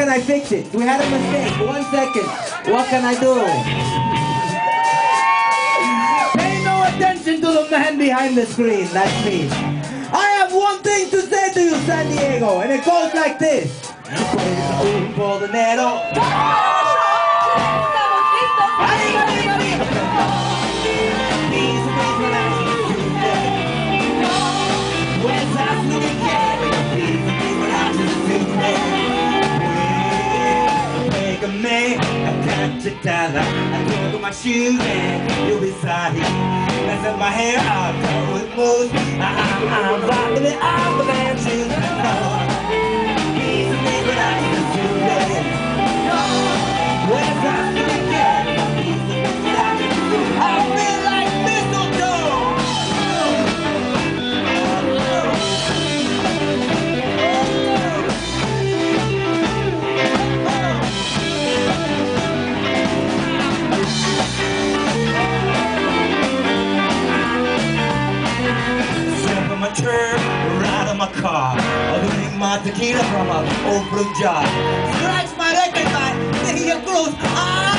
can I fix it? We had a mistake. 1 second. What can I do? Pay no attention to the man behind the screen. That's me. I have one thing to say to you, San Diego, and it goes like this. Un po' de dinero. I took off my shoes and you'll be sorry. Messing my hair out, covered with mousse. I'm rocking it out, but I'm choosing easy me, but I need to do it. Where's I gonna get? I feel like mistletoe. Right on my car, I'll drink my tequila from an old blue jar. Scratch my record, man, say you're close.